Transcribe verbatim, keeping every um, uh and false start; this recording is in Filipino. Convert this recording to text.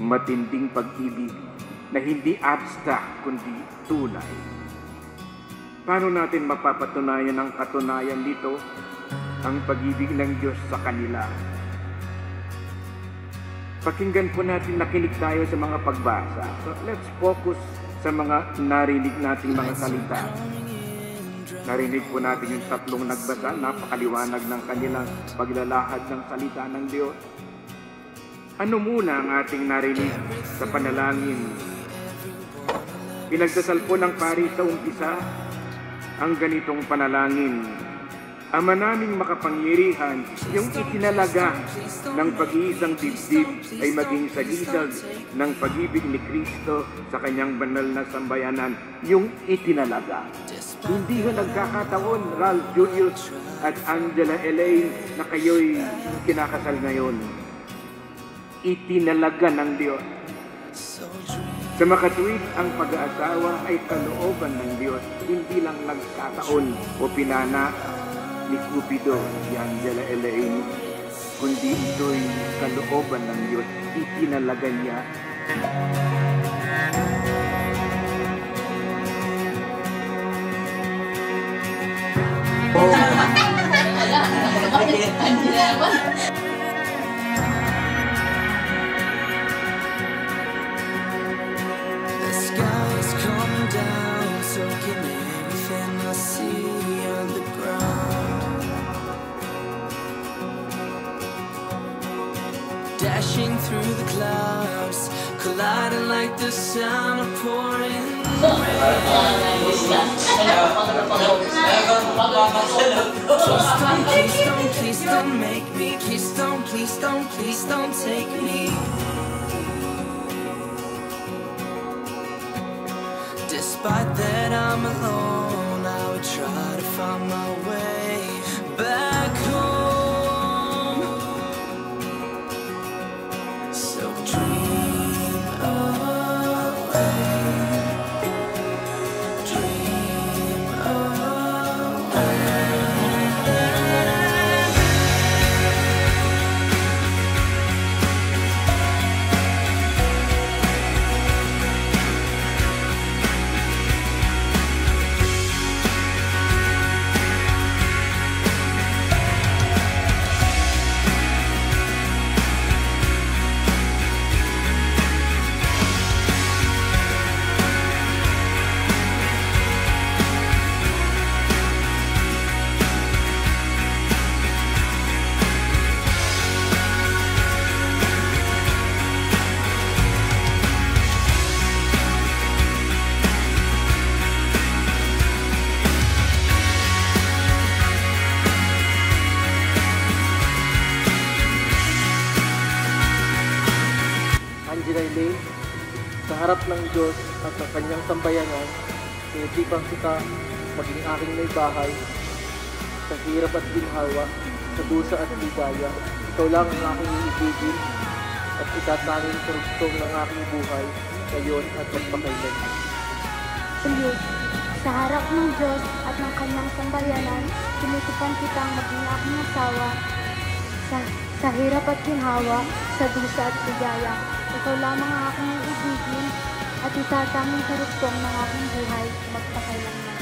matinding pag-ibig na hindi abstract kundi tunay. Paano natin mapapatunayan ang katunayan nito, ang pag-ibig ng Diyos sa kanila? Pakinggan po natin, nakinig tayo sa mga pagbasa. So let's focus sa mga narinig nating mga salita. Narinig po natin yung tatlong nagbasa, napakaliwanag ng kanilang paglalahad ng salita ng Diyos. Ano muna ang ating narinig sa panalangin? Pinagdasal po ng pari sa umpisa ang ganitong panalangin. Ama naming makapangyarihan, yung itinalaga ng pag-iisang dibdib ay maging sagisag ng pag-ibig ni Kristo sa kanyang banal na sambayanan. Yung itinalaga. Hindi ho nagkakataon, Ralph Julius at Angela Elaine, na kayo'y kinakasal ngayon. Itinalaga ng Diyos. Sa makatuwid, ang pag-aasawa ay kalooban ng Diyos, hindi lang nagkataon o pinana ni Cupido, si Angela Elaine, kundi ito'y kalooban ng Diyos, itinalaga niya. The sky is coming down, soaking everything I see on the ground. Dashing through the clouds, colliding like the sound of pouring rain. Please don't, please don't make me. Please don't, please don't, please don't take me. Despite that I'm alone, I would try to find my way back home. So dream away, dream away. Angela Elaine, sa harap ng Diyos at sa kanyang sambayanan, tinitipan kita maging aking may bahay, sa hirap at ginhawa, sa dusa at ligaya. Ikaw lang ang aking iibigin at itatanging karugtong ng aking buhay, ngayon at magpakailan. Ulit, sa harap ng Diyos at ng kanyang sambayanan, tinitipan kitang maging aking asawa, sa, sa hirap at ginhawa, sa dusa at ligaya. Ikaw lamang ang aking ibigin at itatanging karugtong ng aking buhay, magpakailanman.